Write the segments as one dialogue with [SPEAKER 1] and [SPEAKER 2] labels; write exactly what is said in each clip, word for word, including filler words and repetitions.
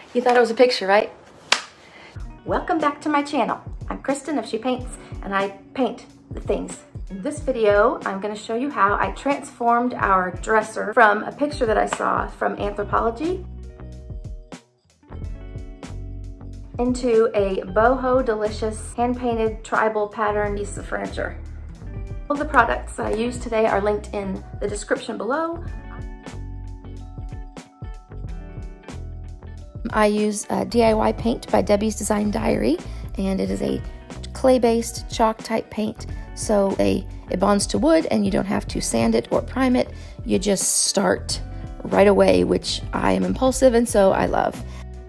[SPEAKER 1] You thought it was a picture, right? Welcome back to my channel. I'm Kristen of She Paints, and I paint the things. In this video, I'm going to show you how I transformed our dresser from a picture that I saw from Anthropologie into a boho delicious hand-painted tribal pattern piece of furniture. All the products that I use today are linked in the description below. I use uh, D I Y paint by Debbie's Design Diary, and it is a clay-based chalk type paint, so they, it bonds to wood and you don't have to sand it or prime it. You just start right away, which I am impulsive and so I love.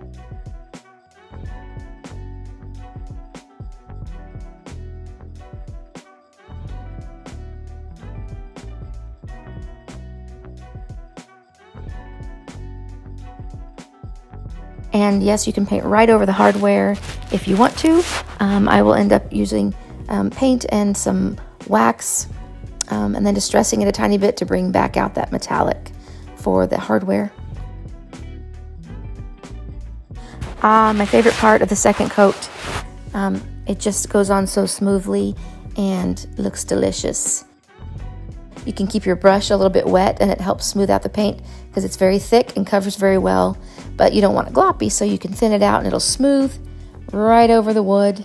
[SPEAKER 1] And yes, you can paint right over the hardware if you want to. Um, I will end up using um, paint and some wax um, and then distressing it a tiny bit to bring back out that metallic for the hardware. Ah, my favorite part of the second coat. Um, it just goes on so smoothly and looks delicious. You can keep your brush a little bit wet and it helps smooth out the paint because it's very thick and covers very well, but you don't want it gloppy, so you can thin it out and it'll smooth right over the wood.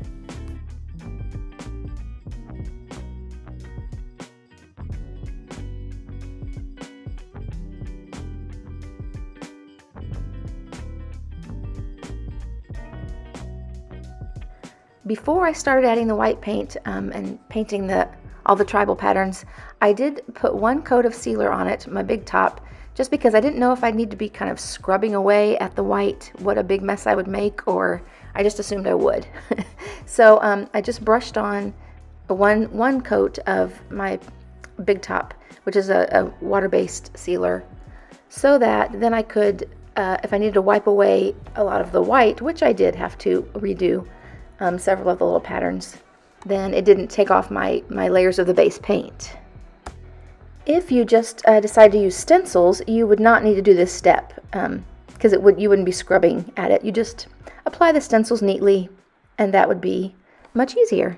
[SPEAKER 1] Before I started adding the white paint um, and painting the all the tribal patterns, I did put one coat of sealer on it, my big top, just because I didn't know if I'd need to be kind of scrubbing away at the white, what a big mess I would make, or I just assumed I would. So um, I just brushed on one, one coat of my big top, which is a, a water-based sealer, so that then I could, uh, if I needed to wipe away a lot of the white, which I did have to redo um, several of the little patterns, then it didn't take off my, my layers of the base paint. If you just uh, decide to use stencils, you would not need to do this step because um, it would you wouldn't be scrubbing at it. You just apply the stencils neatly, and that would be much easier.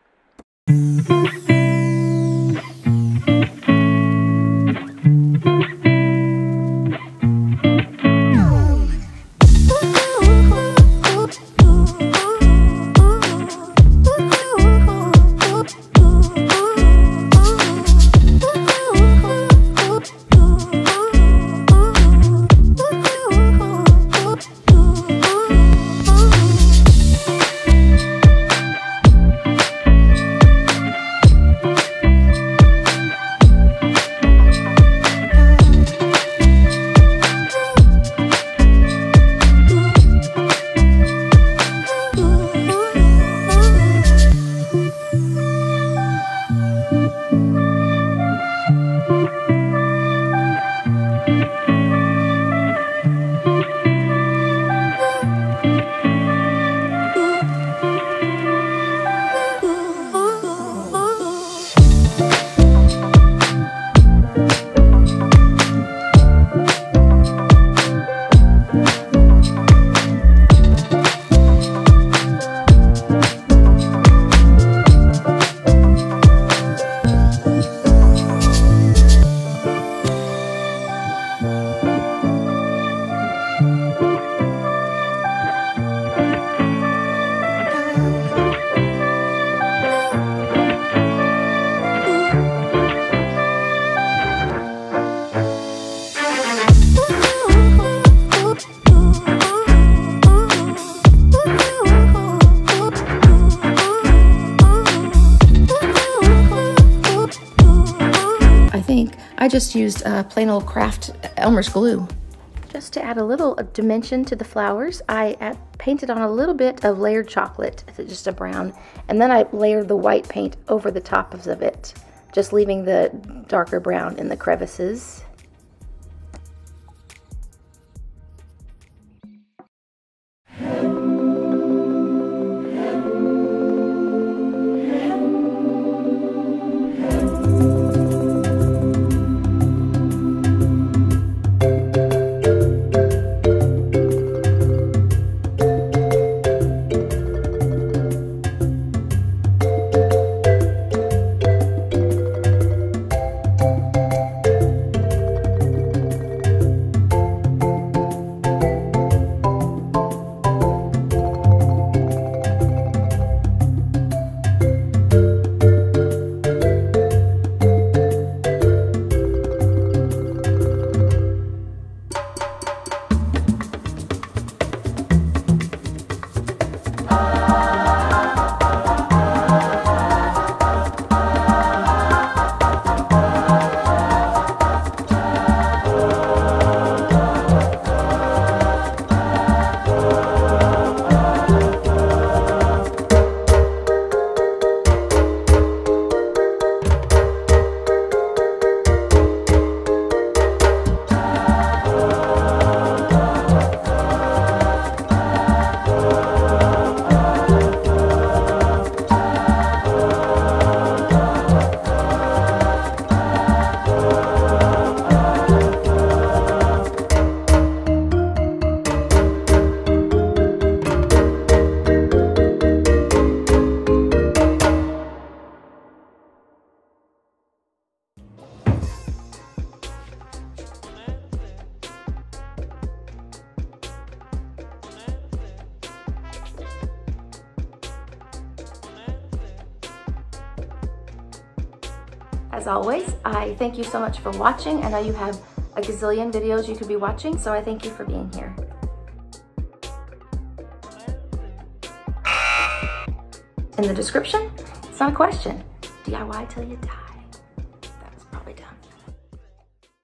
[SPEAKER 1] I just used uh, plain old craft Elmer's glue. Just to add a little dimension to the flowers, I add, painted on a little bit of layered chocolate, just a brown, and then I layered the white paint over the top of it, just leaving the darker brown in the crevices. As always, I thank you so much for watching. I know you have a gazillion videos you could be watching, so I thank you for being here. In the description, it's not a question. D I Y till you die.